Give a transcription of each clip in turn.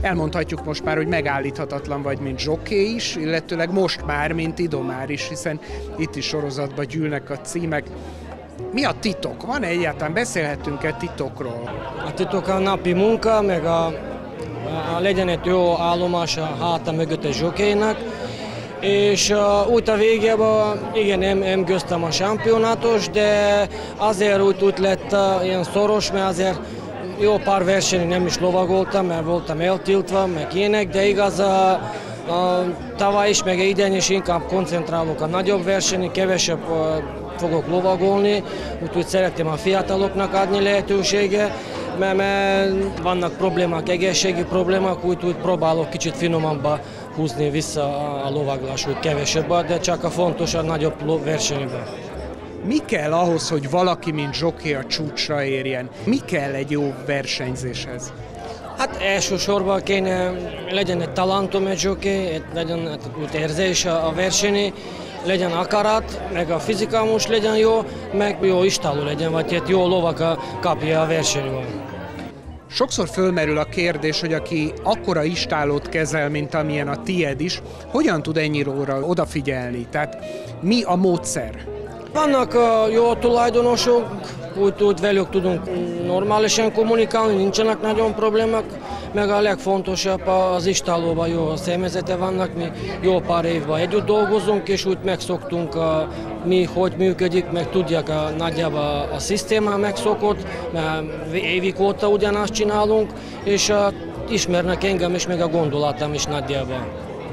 elmondhatjuk most már, hogy megállíthatatlan vagy, mint zsoké is, illetőleg most már, mint idomár is, hiszen itt is sorozatba gyűlnek a címek. Mi a titok? Van-e egyáltalán? Beszélhetünk-e titokról? A titok a napi munka, meg legyen egy jó állomás a háta mögött a zsokénak. És úgy a végében, igen, nem győztem a championátos, de azért úgy lett ilyen szoros, mert azért jó pár versenyen nem is lovagoltam, mert voltam eltiltva, meg ilyenek, de igaz, tavaly is, meg idén is inkább koncentrálok a nagyobb versenyen, kevesebb fogok lovagolni, úgyhogy szeretném a fiataloknak adni lehetőséget, mert vannak problémák, egészségi problémák, úgyhogy próbálok kicsit finomabban húzni vissza a lovaglás, hogy kevesebb, de csak a fontos a nagyobb versenyben. Mi kell ahhoz, hogy valaki, mint zsoké a csúcsra érjen? Mi kell egy jó versenyzéshez? Hát elsősorban kéne legyen egy talentum egy zsoké, legyen érzés a versenyen, legyen akarat, meg a fizikámus legyen jó, meg jó istáló legyen, vagy egy jó lovak kapja a versenyben. Sokszor fölmerül a kérdés, hogy aki akkora istálót kezel, mint amilyen a tied is, hogyan tud ennyire odafigyelni? Tehát mi a módszer? Vannak jó tulajdonosok, úgy velük tudunk normálisan kommunikálni, nincsenek nagyon problémák, meg a legfontosabb az istálóban jó személyzete vannak, mi jó pár évben együtt dolgozunk, és úgy megszoktunk, mi hogy működik, meg tudják nagyjából a szisztéma megszokott, mert évig óta ugyanazt csinálunk, és ismernek engem is, meg a gondolatom is nagyjából.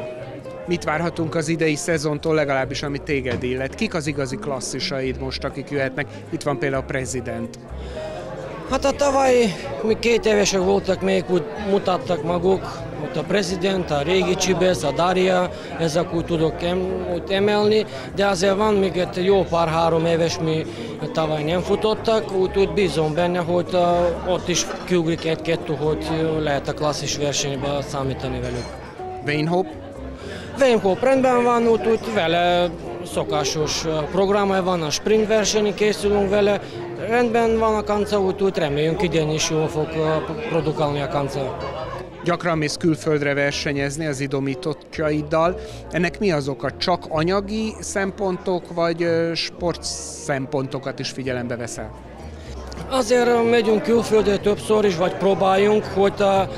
Mit várhatunk az idei szezontól, legalábbis ami téged illet? Kik az igazi klasszisaid most, akik jöhetnek? Itt van például a prezident. Hát a tavaly mi 2 évesek voltak, még úgy mutattak maguk, ott a prezident, a régi Csibesz, a Daria, ezek úgy tudok emelni, de azért van még egy jó pár 3 éves, mi tavaly nem futottak, úgy bízom benne, hogy ott is kiugrik 1-2, hogy lehet a klasszis versenyben számítani velük. Weinhope? Weinhope rendben van, úgy vele szokásos programja van, a sprint versenyen készülünk vele, rendben van a kanca, úgy reméljünk idén is jól fog produkálni a kanca. Gyakran mész külföldre versenyezni az idomítottjaiddal. Ennek mi az oka? Csak anyagi szempontok, vagy sport szempontokat is figyelembe veszel? Azért megyünk külföldre többször is, vagy próbáljunk, hogy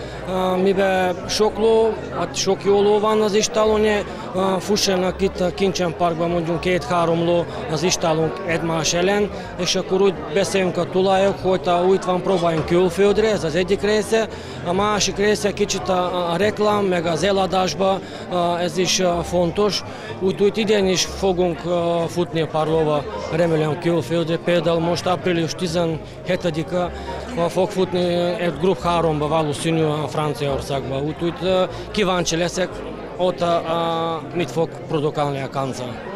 mivel sok ló, sok jó ló van az istálon, fussanak itt a Kincsen Parkban mondjuk 2-3 ló az istálunk egymás ellen, és akkor úgy beszélünk a tulajok, hogy úgy van, próbáljunk külföldre, ez az egyik része. A másik része kicsit a reklám, meg az eladásban, ez is fontos. Úgy idén is fogunk futni a pár lóval, remélem külföldre. Például most április 17-e fog futni egy Grup 3-ba valószínű a Franciaországban. Úgy kíváncsi leszek, ott mit fog produkálni a kanca.